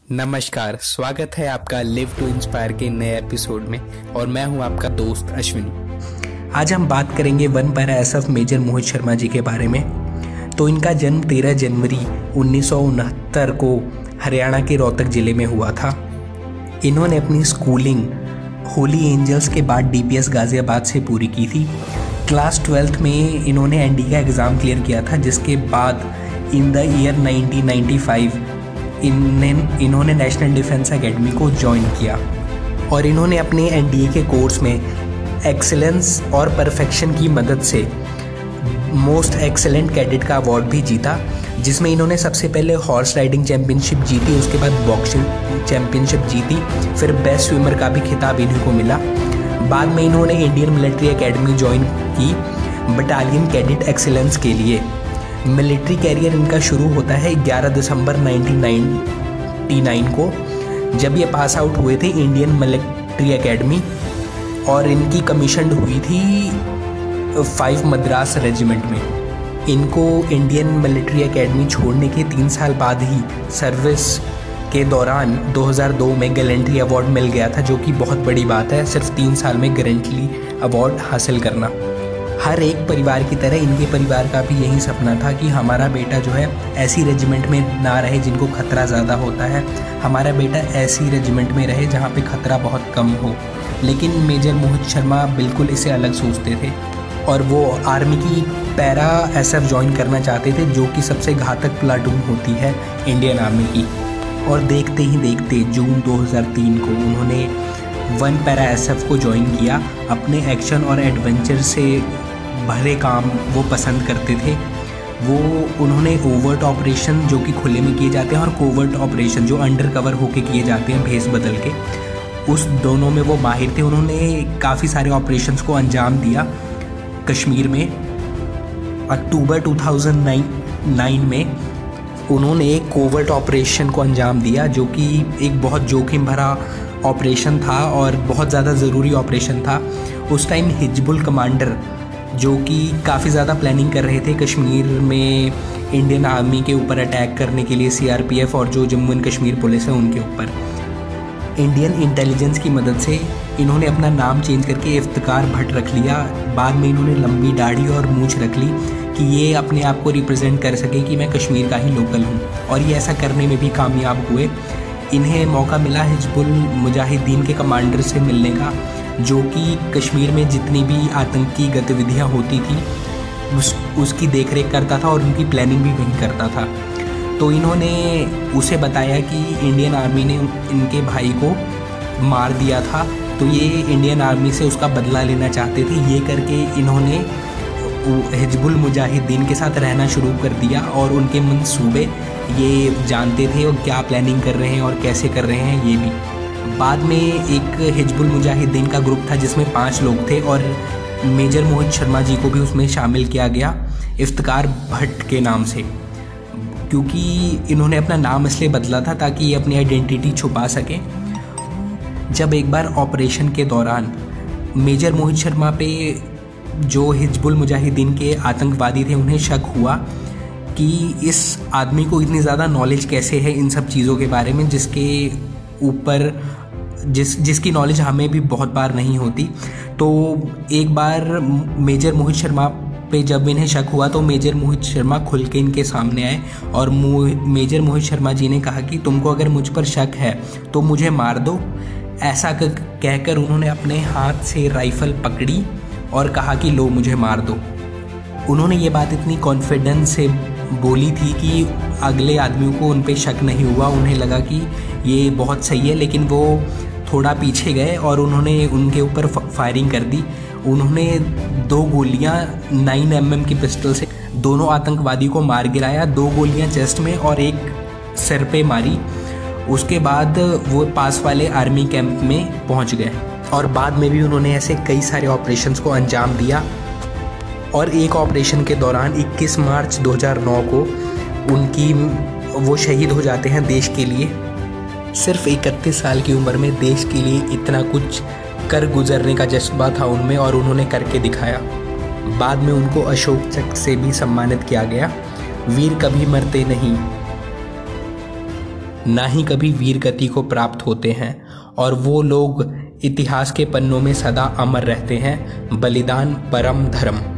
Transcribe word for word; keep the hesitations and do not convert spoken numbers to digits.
नमस्कार, स्वागत है आपका लिव टू इंस्पायर के नए एपिसोड में और मैं हूं आपका दोस्त अश्विनी। आज हम बात करेंगे one para SF major Mohit Sharma ji के बारे में। तो इनका जन्म तेरह जनवरी उन्नीस सौ उनहत्तर को हरियाणा के रोहतक ज़िले में हुआ था। इन्होंने अपनी स्कूलिंग होली एंजल्स के बाद डीपीएस गाज़ियाबाद से पूरी की थी। क्लास ट्वेल्थ में इन्होंने एनडी का एग्ज़ाम क्लियर किया था, जिसके बाद in the year nineteen ninety five इन्हें इन्होंने नेशनल डिफेंस एकेडमी को ज्वाइन किया और इन्होंने अपने एनडीए के कोर्स में एक्सेलेंस और परफेक्शन की मदद से मोस्ट एक्सेलेंट कैडेट का अवार्ड भी जीता, जिसमें इन्होंने सबसे पहले हॉर्स राइडिंग चैम्पियनशिप जीती, उसके बाद बॉक्सिंग चैम्पियनशिप जीती, फिर बेस्ट स्विमर का भी खिताब इन्हीं को मिला। बाद में इन्होंने इंडियन मिलिट्री एकेडमी ज्वाइन की बटालियन कैडेट एक्सेलेंस के लिए। मिलिट्री कैरियर इनका शुरू होता है ग्यारह दिसंबर नाइनटीन नाइंटी नाइन को, जब ये पास आउट हुए थे इंडियन मिलिट्री एकेडमी, और इनकी कमीशन हुई थी फाइव मद्रास रेजिमेंट में। इनको इंडियन मिलिट्री एकेडमी छोड़ने के तीन साल बाद ही सर्विस के दौरान दो हज़ार दो में गैलेंट्री अवार्ड मिल गया था, जो कि बहुत बड़ी बात है, सिर्फ तीन साल में गैलेंट्री अवार्ड हासिल करना। हर एक परिवार की तरह इनके परिवार का भी यही सपना था कि हमारा बेटा जो है ऐसी रेजिमेंट में ना रहे जिनको खतरा ज़्यादा होता है, हमारा बेटा ऐसी रेजिमेंट में रहे जहाँ पे खतरा बहुत कम हो। लेकिन मेजर मोहित शर्मा बिल्कुल इसे अलग सोचते थे और वो आर्मी की पैरा एसएफ ज्वाइन करना चाहते थे, जो कि सबसे घातक प्लाटून होती है इंडियन आर्मी की। और देखते ही देखते जून दो हज़ार तीन को उन्होंने वन पैरा एसएफ को ज्वाइन किया। अपने एक्शन और एडवेंचर से भरे काम वो पसंद करते थे। वो उन्होंने ओवर्ट ऑपरेशन जो कि खुले में किए जाते हैं और कोवर्ट ऑपरेशन जो अंडर कवर होके किए जाते हैं भेस बदल के, उस दोनों में वो माहिर थे। उन्होंने काफ़ी सारे ऑपरेशंस को अंजाम दिया कश्मीर में। अक्टूबर दो हज़ार नौ में उन्होंने एक कोवर्ट ऑपरेशन को अंजाम दिया, जो कि एक बहुत जोखिम भरा ऑपरेशन था और बहुत ज़्यादा ज़रूरी ऑपरेशन था। उस टाइम हिजबुल कमांडर जो कि काफ़ी ज़्यादा प्लानिंग कर रहे थे कश्मीर में इंडियन आर्मी के ऊपर अटैक करने के लिए, सीआरपीएफ और जो जम्मू एंड कश्मीर पुलिस है उनके ऊपर। इंडियन इंटेलिजेंस की मदद से इन्होंने अपना नाम चेंज करके इफ्तिकार भट्ट रख लिया। बाद में इन्होंने लंबी दाढ़ी और मूंछ रख ली कि ये अपने आप को रिप्रेजेंट कर सके कि मैं कश्मीर का ही लोकल हूँ, और ये ऐसा करने में भी कामयाब हुए। इन्हें मौका मिला हिजबुल मुजाहिदीन के कमांडर से मिलने का, जो कि कश्मीर में जितनी भी आतंकी गतिविधियां होती थी उस उसकी देखरेख करता था और उनकी प्लानिंग भी वही करता था। तो इन्होंने उसे बताया कि इंडियन आर्मी ने इनके भाई को मार दिया था, तो ये इंडियन आर्मी से उसका बदला लेना चाहते थे। ये करके इन्होंने हिजबुल मुजाहिदीन के साथ रहना शुरू कर दिया और उनके मंसूबे ये जानते थे और क्या प्लानिंग कर रहे हैं और कैसे कर रहे हैं ये भी। बाद में एक हिजबुल मुजाहिदीन का ग्रुप था जिसमें पांच लोग थे और मेजर मोहित शर्मा जी को भी उसमें शामिल किया गया इफ्तिकार भट्ट के नाम से, क्योंकि इन्होंने अपना नाम इसलिए बदला था ताकि ये अपनी आइडेंटिटी छुपा सके। जब एक बार ऑपरेशन के दौरान मेजर मोहित शर्मा पे जो हिजबुल मुजाहिदीन के आतंकवादी थे उन्हें शक हुआ कि इस आदमी को इतनी ज़्यादा नॉलेज कैसे है इन सब चीज़ों के बारे में, जिसके ऊपर जिस जिसकी नॉलेज हमें भी बहुत बार नहीं होती। तो एक बार मेजर मोहित शर्मा पे जब इन्हें शक हुआ तो मेजर मोहित शर्मा खुल के इनके सामने आए और मेजर मोहित शर्मा जी ने कहा कि तुमको अगर मुझ पर शक है तो मुझे मार दो। ऐसा कहकर उन्होंने अपने हाथ से राइफल पकड़ी और कहा कि लो मुझे मार दो। उन्होंने ये बात इतनी कॉन्फिडेंस से बोली थी कि अगले आदमियों को उन पे शक नहीं हुआ। उन्हें लगा कि ये बहुत सही है, लेकिन वो थोड़ा पीछे गए और उन्होंने उनके ऊपर फायरिंग कर दी। उन्होंने दो गोलियां नाइन एम एम की पिस्टल से दोनों आतंकवादी को मार गिराया, दो गोलियां चेस्ट में और एक सिर पे मारी। उसके बाद वो पास वाले आर्मी कैंप में पहुंच गए और बाद में भी उन्होंने ऐसे कई सारे ऑपरेशंस को अंजाम दिया। और एक ऑपरेशन के दौरान इक्कीस मार्च दो हज़ार नौ को उनकी वो शहीद हो जाते हैं देश के लिए। सिर्फ इकतीस साल की उम्र में देश के लिए इतना कुछ कर गुजरने का जज्बा था उनमें और उन्होंने करके दिखाया। बाद में उनको अशोक चक्र से भी सम्मानित किया गया। वीर कभी मरते नहीं। ना ही कभी वीर गति को प्राप्त होते हैं, और वो लोग इतिहास के पन्नों में सदा अमर रहते हैं। बलिदान परम धर्म।